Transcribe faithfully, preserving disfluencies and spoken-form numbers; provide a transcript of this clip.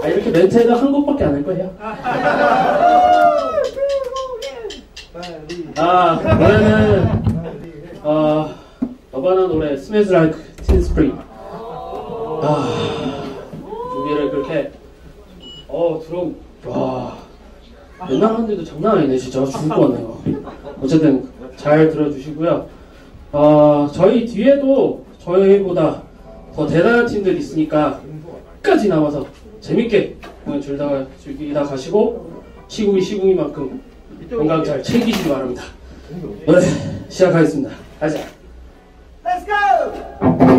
아, 이렇게 멘트해도 한 곡밖에 안 할 거예요. 아, 노래는 어, 너바나 노래 Smells Like Teen Spirit. 아, 여기를 그렇게 어 들어온 와 옛날 하는데도 장난 아니네. 진짜 죽을 것 같네요. 어쨌든 잘 들어주시고요. 어, 저희 뒤에도 저희보다 더 대단한 팀들이 있으니까 끝까지 남아서 재밌게 공연 즐기다, 즐기다 가시고 시국이 시국이만큼 건강 잘 챙기시기 바랍니다. 노래 시작하겠습니다. 가자. Let's go!